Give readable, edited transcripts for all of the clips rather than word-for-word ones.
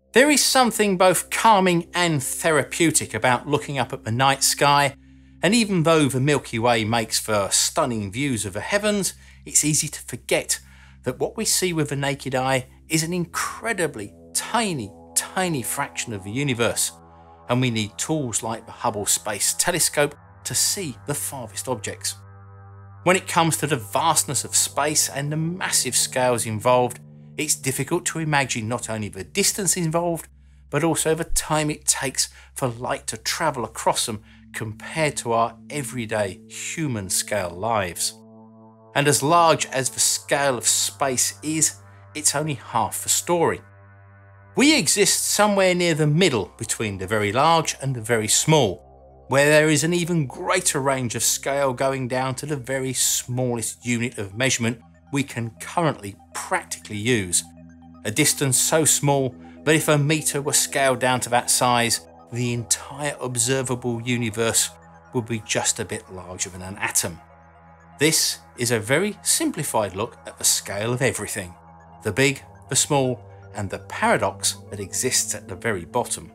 There is something both calming and therapeutic about looking up at the night sky, and even though the Milky Way makes for stunning views of the heavens, it's easy to forget that what we see with the naked eye is an incredibly tiny fraction of the universe, and we need tools like the Hubble Space Telescope to see the farthest objects. When it comes to the vastness of space and the massive scales involved, it's difficult to imagine not only the distance involved, but also the time it takes for light to travel across them compared to our everyday human scale lives. And as large as the scale of space is, it's only half the story. We exist somewhere near the middle between the very large and the very small, where there is an even greater range of scale going down to the very smallest unit of measurement we can currently practically use. A distance so small that if a metre were scaled down to that size, the entire observable universe would be just a bit larger than an atom. This is a very simplified look at the scale of everything, the big, the small, and the paradox that exists at the very bottom.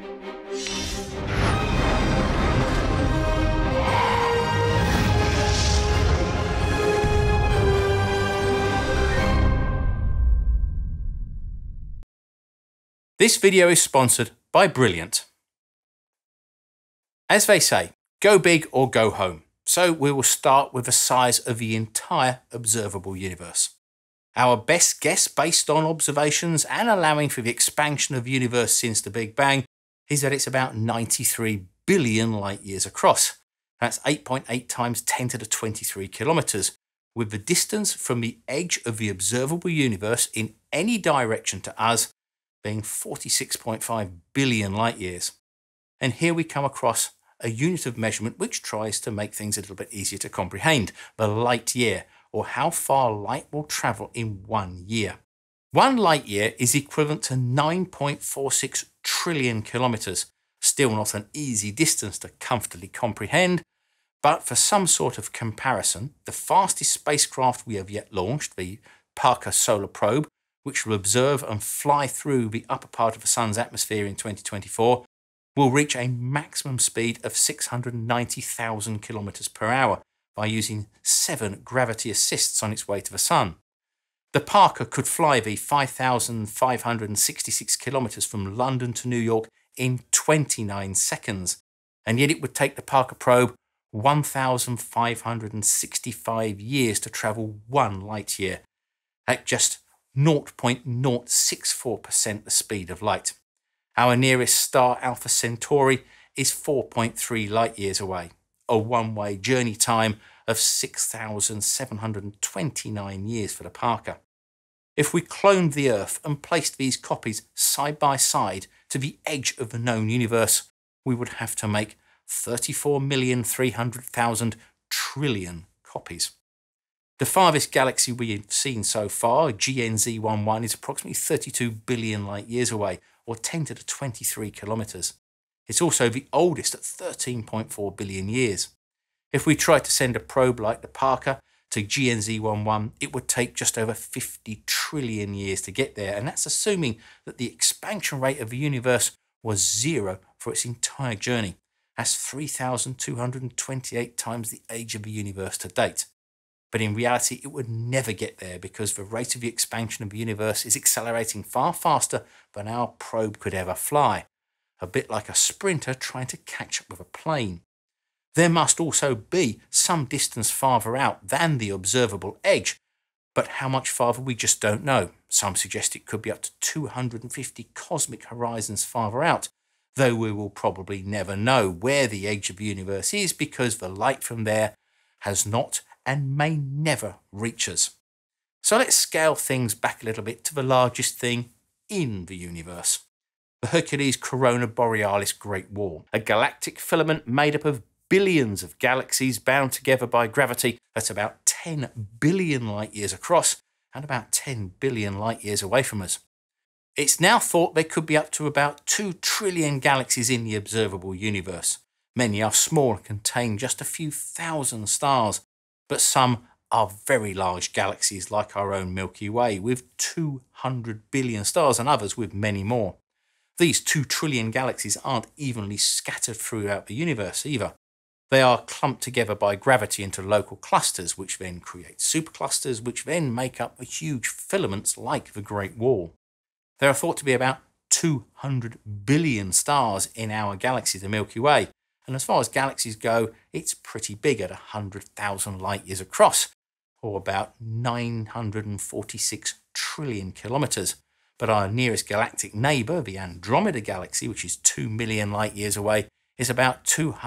This video is sponsored by Brilliant. As they say, go big or go home. So we will start with the size of the entire observable universe. Our best guess based on observations and allowing for the expansion of the universe since the Big Bang is that it's about 93 billion light years across. That's 8.8 times 10 to the 23 kilometers, with the distance from the edge of the observable universe in any direction to us being 46.5 billion light years. And here we come across a unit of measurement which tries to make things a little bit easier to comprehend, the light year, or how far light will travel in 1 year. 1 light year is equivalent to 9.46 trillion kilometers, still not an easy distance to comfortably comprehend, but for some sort of comparison, the fastest spacecraft we have yet launched, the Parker Solar Probe, which will observe and fly through the upper part of the Sun's atmosphere in 2024, will reach a maximum speed of 690,000 kilometers per hour by using 7 gravity assists on its way to the Sun. The Parker could fly the 5,566 kilometers from London to New York in 29 seconds, and yet it would take the Parker probe 1,565 years to travel 1 light year, at just 0.064% the speed of light. Our nearest star, Alpha Centauri, is 4.3 light years away, a one-way journey time of 6,729 years for the Parker. If we cloned the Earth and placed these copies side by side to the edge of the known universe, we would have to make 34,300,000 trillion copies. The farthest galaxy we have seen so far, GNZ11, is approximately 32 billion light years away, or 10 to the 23 kilometers. It's also the oldest at 13.4 billion years. If we tried to send a probe like the Parker to GNZ11, it would take just over 50 trillion years to get there, and that's assuming that the expansion rate of the universe was 0 for its entire journey. That's 3,228 times the age of the universe to date. But in reality, it would never get there because the rate of the expansion of the universe is accelerating far faster than our probe could ever fly, a bit like a sprinter trying to catch up with a plane. There must also be some distance farther out than the observable edge, but how much farther we just don't know. Some suggest it could be up to 250 cosmic horizons farther out, though we will probably never know where the edge of the universe is because the light from there has not and may never reach us. So let's scale things back a little bit to the largest thing in the universe. The Hercules Corona Borealis Great Wall, a galactic filament made up of billions of galaxies bound together by gravity at about 10 billion light years across and about 10 billion light years away from us. It's now thought there could be up to about 2 trillion galaxies in the observable universe. Many are small and contain just a few thousand stars, but some are very large galaxies like our own Milky Way with 200 billion stars and others with many more. These 2 trillion galaxies aren't evenly scattered throughout the universe either. They are clumped together by gravity into local clusters, which then create superclusters, which then make up the huge filaments like the Great Wall. There are thought to be about 200 billion stars in our galaxy, the Milky Way, and as far as galaxies go, it's pretty big at 100,000 light years across, or about 946 trillion kilometres. But our nearest galactic neighbour, the Andromeda Galaxy, which is 2 million light years away, is about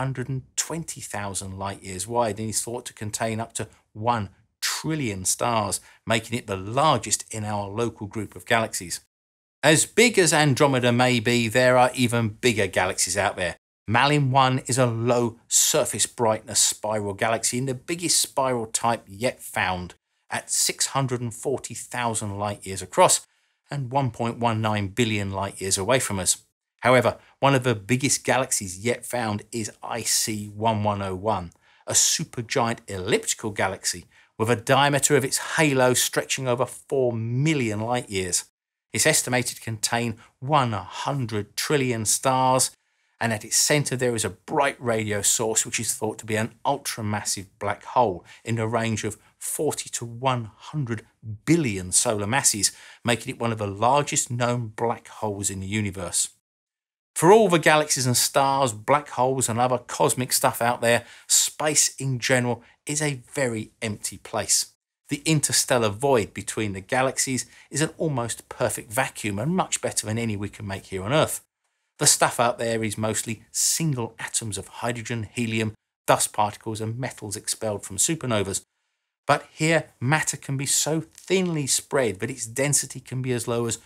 220,000 light years wide and is thought to contain up to 1 trillion stars, making it the largest in our local group of galaxies. As big as Andromeda may be, there are even bigger galaxies out there. Malin 1 is a low surface brightness spiral galaxy and the biggest spiral type yet found at 640,000 light years across and 1.19 billion light years away from us. However, one of the biggest galaxies yet found is IC 1101, a supergiant elliptical galaxy with a diameter of its halo stretching over 4 million light years. It's estimated to contain 100 trillion stars, and at its centre there is a bright radio source which is thought to be an ultramassive black hole in the range of 40 to 100 billion solar masses, making it one of the largest known black holes in the universe. For all the galaxies and stars, black holes and other cosmic stuff out there, space in general is a very empty place. The interstellar void between the galaxies is an almost perfect vacuum and much better than any we can make here on Earth. The stuff out there is mostly single atoms of hydrogen, helium, dust particles and metals expelled from supernovas. But here, matter can be so thinly spread that its density can be as low as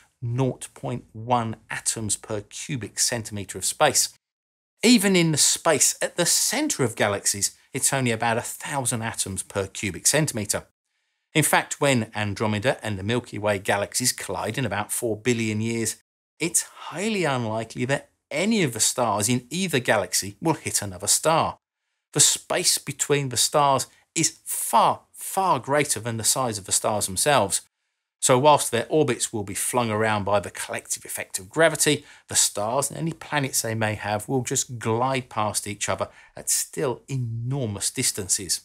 0.1 atoms per cubic centimetre of space. Even in the space at the centre of galaxies, it's only about 1,000 atoms per cubic centimetre. In fact, when Andromeda and the Milky Way galaxies collide in about 4 billion years, it's highly unlikely that any of the stars in either galaxy will hit another star. The space between the stars is far, far greater than the size of the stars themselves. So whilst their orbits will be flung around by the collective effect of gravity, the stars and any planets they may have will just glide past each other at still enormous distances.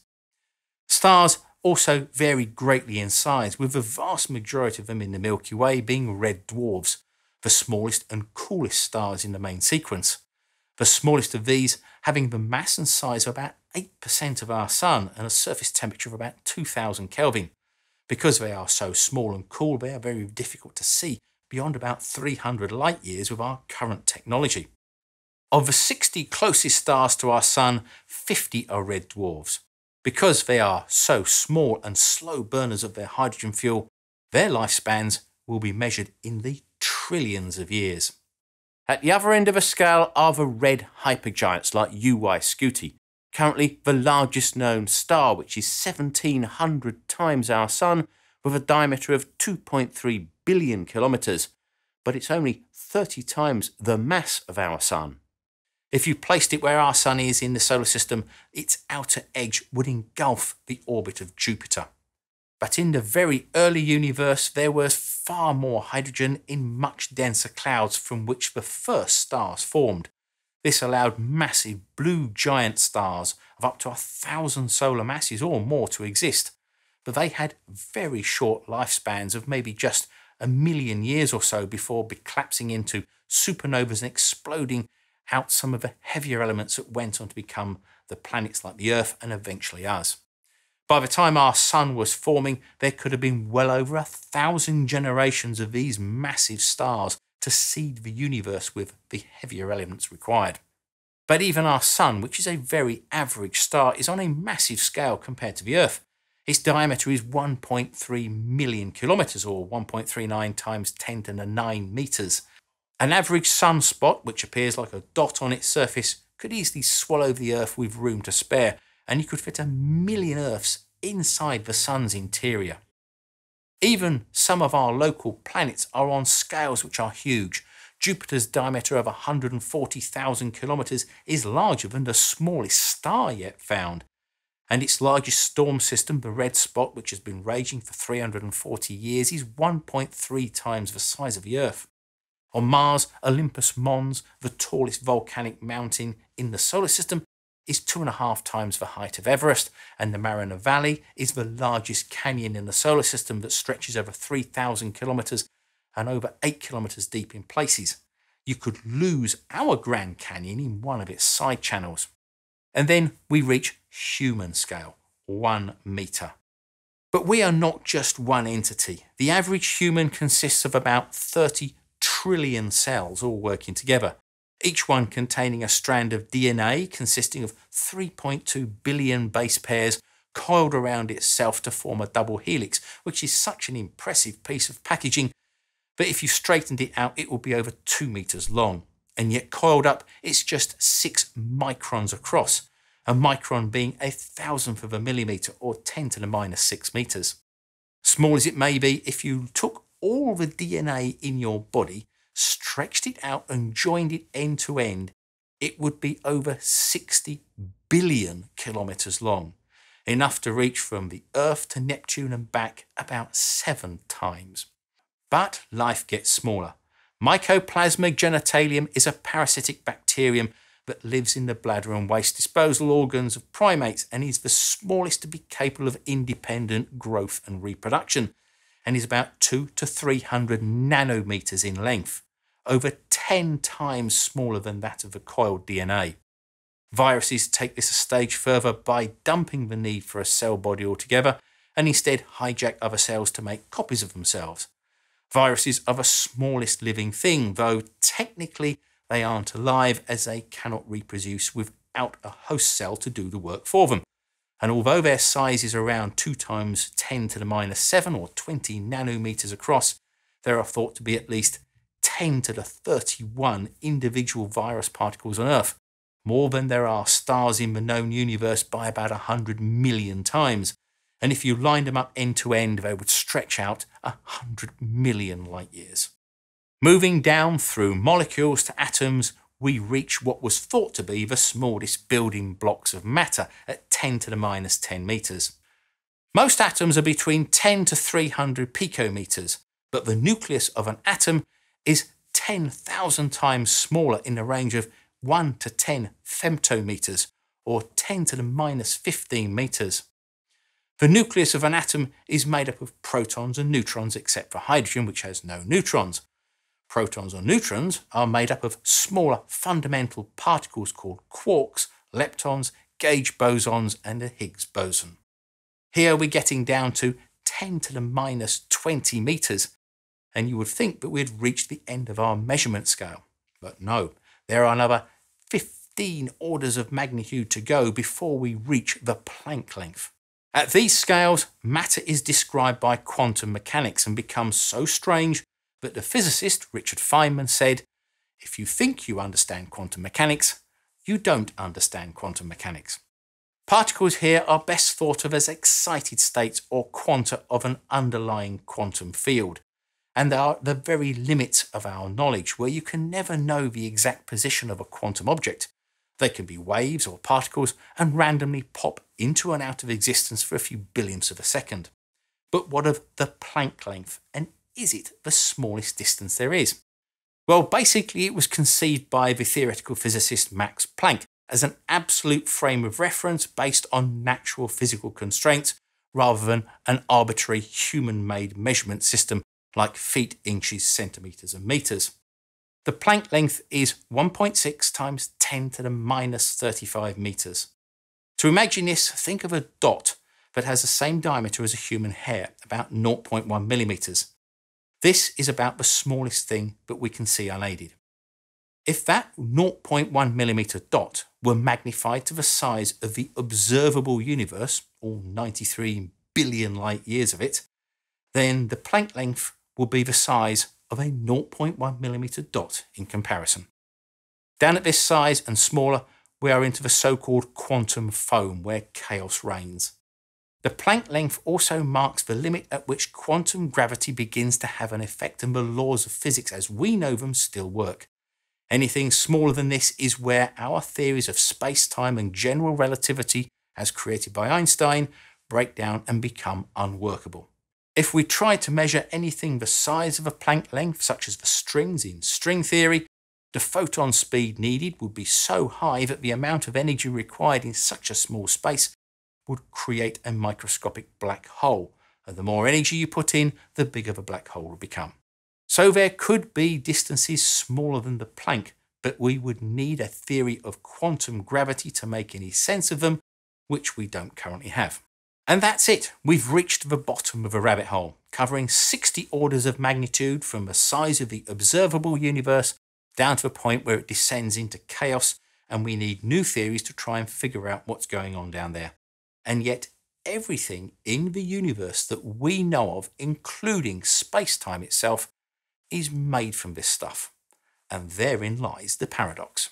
Stars also vary greatly in size, with the vast majority of them in the Milky Way being red dwarfs, the smallest and coolest stars in the main sequence. The smallest of these having the mass and size of about 8% of our Sun and a surface temperature of about 2000 Kelvin. Because they are so small and cool, they are very difficult to see beyond about 300 light years with our current technology. Of the 60 closest stars to our Sun, 50 are red dwarfs. Because they are so small and slow burners of their hydrogen fuel, their lifespans will be measured in the trillions of years. At the other end of the scale are the red hypergiants like UY Scuti, currently the largest known star, which is 1,700 times our Sun with a diameter of 2.3 billion kilometres, but it's only 30 times the mass of our Sun. If you placed it where our Sun is in the solar system, its outer edge would engulf the orbit of Jupiter. But in the very early universe, there was far more hydrogen in much denser clouds from which the first stars formed. This allowed massive blue giant stars of up to 1,000 solar masses or more to exist, but they had very short lifespans of maybe just 1 million years or so before collapsing into supernovas and exploding out some of the heavier elements that went on to become the planets like the Earth and eventually us. By the time our Sun was forming, there could have been well over 1,000 generations of these massive stars to seed the universe with the heavier elements required. But even our Sun, which is a very average star, is on a massive scale compared to the Earth. Its diameter is 1.3 million kilometres, or 1.39 times 10 to the 9 metres. An average sunspot, which appears like a dot on its surface, could easily swallow the Earth with room to spare, and you could fit 1 million Earths inside the Sun's interior. Even some of our local planets are on scales which are huge. Jupiter's diameter of 140,000 kilometres is larger than the smallest star yet found, and its largest storm system, the red spot, which has been raging for 340 years, is 1.3 times the size of the Earth. On Mars, Olympus Mons, the tallest volcanic mountain in the solar system, is 2.5 times the height of Everest, and the Mariana Valley is the largest canyon in the solar system that stretches over 3,000 kilometers and over 8 kilometers deep in places. You could lose our Grand Canyon in one of its side channels. And then we reach human scale, 1 meter. But we are not just one entity. The average human consists of about 30 trillion cells all working together, each one containing a strand of DNA consisting of 3.2 billion base pairs coiled around itself to form a double helix, which is such an impressive piece of packaging. But if you straightened it out, it would be over 2 meters long. And yet coiled up, it's just 6 microns across, a micron being 1,000th of a millimeter or 10 to the minus 6 meters. Small as it may be, if you took all the DNA in your body, stretched it out and joined it end to end, it would be over 60 billion kilometers long, enough to reach from the Earth to Neptune and back about 7 times. But life gets smaller. Mycoplasma genitalium is a parasitic bacterium that lives in the bladder and waste disposal organs of primates and is the smallest to be capable of independent growth and reproduction, and is about 200 to 300 nanometers in length, over 10 times smaller than that of the coiled DNA. Viruses take this a stage further by dumping the need for a cell body altogether and instead hijack other cells to make copies of themselves. Viruses are the smallest living thing, though technically they aren't alive as they cannot reproduce without a host cell to do the work for them. And although their size is around 2 times 10 to the minus 7 or 20 nanometers across, there are thought to be at least 10 to the 31 individual virus particles on Earth, more than there are stars in the known universe by about 100 million times. And if you lined them up end to end, they would stretch out 100 million light years. Moving down through molecules to atoms, we reach what was thought to be the smallest building blocks of matter at 10 to the minus 10 meters. Most atoms are between 10 to 300 picometers, but the nucleus of an atom is 10,000 times smaller in the range of 1 to 10 femtometers, or 10 to the minus 15 meters. The nucleus of an atom is made up of protons and neutrons except for hydrogen, which has no neutrons. Protons or neutrons are made up of smaller fundamental particles called quarks, leptons, gauge bosons, and a Higgs boson. Here we're getting down to 10 to the minus 20 meters, and you would think that we'd reached the end of our measurement scale. But no, there are another 15 orders of magnitude to go before we reach the Planck length. At these scales, matter is described by quantum mechanics and becomes so strange that the physicist Richard Feynman said, "If you think you understand quantum mechanics, you don't understand quantum mechanics." Particles here are best thought of as excited states or quanta of an underlying quantum field, and they are the very limits of our knowledge, where you can never know the exact position of a quantum object. They can be waves or particles and randomly pop into and out of existence for a few billionths of a second. But what of the Planck length, and is it the smallest distance there is? Well, basically it was conceived by the theoretical physicist Max Planck as an absolute frame of reference based on natural physical constraints rather than an arbitrary human-made measurement system like feet, inches, centimeters and meters. The Planck length is 1.6 times 10 to the minus 35 meters. To imagine this, think of a dot that has the same diameter as a human hair, about 0.1 millimeters. This is about the smallest thing that we can see unaided. If that 0.1 millimeter dot were magnified to the size of the observable universe, all 93 billion light years of it, then the Planck length will be the size of a 0.1 millimeter dot in comparison. Down at this size and smaller, we are into the so-called quantum foam, where chaos reigns. The Planck length also marks the limit at which quantum gravity begins to have an effect, and the laws of physics as we know them still work. Anything smaller than this is where our theories of space-time and general relativity, as created by Einstein, break down and become unworkable. If we tried to measure anything the size of a Planck length, such as the strings in string theory, the photon speed needed would be so high that the amount of energy required in such a small space would create a microscopic black hole. And the more energy you put in, the bigger the black hole will become. So there could be distances smaller than the Planck, but we would need a theory of quantum gravity to make any sense of them, which we don't currently have. And that's it. We've reached the bottom of the rabbit hole, covering 60 orders of magnitude from the size of the observable universe down to the point where it descends into chaos, and we need new theories to try and figure out what's going on down there. And yet everything in the universe that we know of, including space-time itself, is made from this stuff. And therein lies the paradox.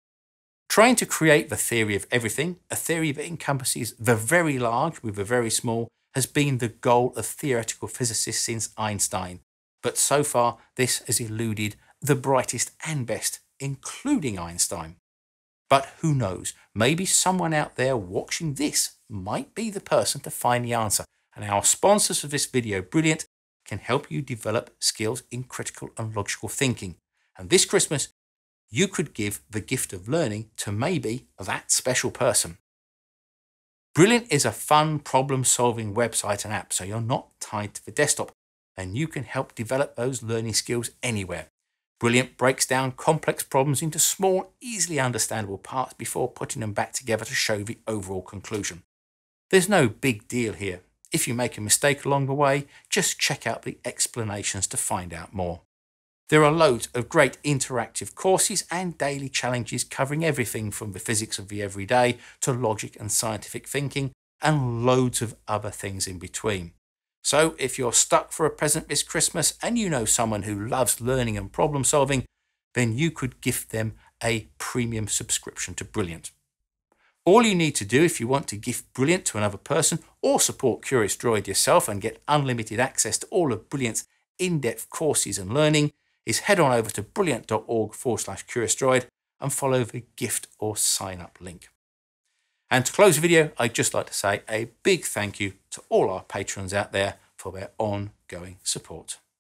Trying to create the theory of everything, a theory that encompasses the very large with the very small, has been the goal of theoretical physicists since Einstein. But so far, this has eluded the brightest and best, including Einstein. But who knows, maybe someone out there watching this might be the person to find the answer. And our sponsors for this video, Brilliant, can help you develop skills in critical and logical thinking. And this Christmas, you could give the gift of learning to maybe that special person. Brilliant is a fun problem-solving website and app, so you're not tied to the desktop, and you can help develop those learning skills anywhere. Brilliant breaks down complex problems into small, easily understandable parts before putting them back together to show the overall conclusion. There's no big deal here. If you make a mistake along the way, just check out the explanations to find out more. There are loads of great interactive courses and daily challenges covering everything from the physics of the everyday to logic and scientific thinking, and loads of other things in between. So if you're stuck for a present this Christmas and you know someone who loves learning and problem solving, then you could gift them a premium subscription to Brilliant. All you need to do if you want to gift Brilliant to another person or support Curious Droid yourself and get unlimited access to all of Brilliant's in-depth courses and learning is head on over to brilliant.org/CuriousDroid and follow the gift or sign up link. And to close the video, I'd just like to say a big thank you to all our patrons out there for their ongoing support.